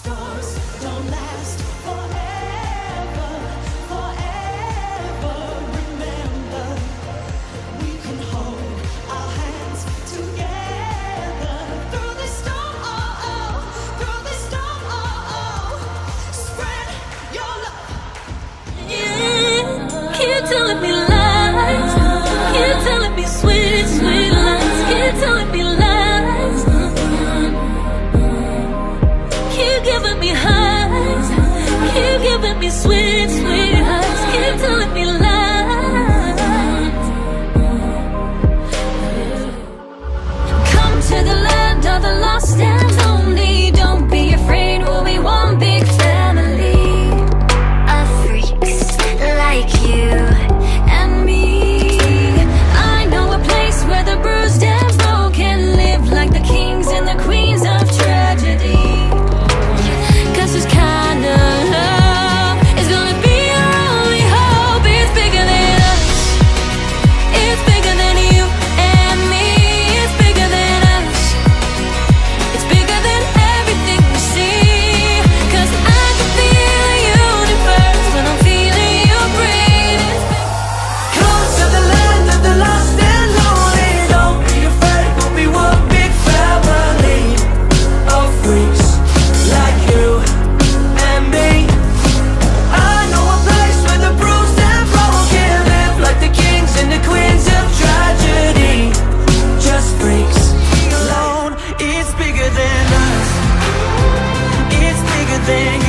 Scars don't last forever, forever. Remember, we can hold our hands together through the storm. Through the storm. Spread your love. Keep telling me lies. Keep telling me sweet, sweet lies. Keep telling me lies. Keep giving me highs. Keep giving me sweet, sweet highs. Keep telling me lies. Come to the land of the lost and lonely. Don't be afraid, we'll be one big family of freaks like you and me. I know a place where the bruised and broken live like the kings and the queens of tragedy. 'Cause this kind of love is gonna be our only hope. It's bigger than us. It's bigger than you and me. It's bigger than us. It's bigger than everything we see. 'Cause I can feel the universe when I'm feeling you breathe. Come to the land of the lost and lonely. Don't be afraid, we'll be one big family of freaks like you and me. I know a place where the bruised and broken live like the kings and the queens of tragedy. Just freaks alone. It's bigger than us. It's bigger than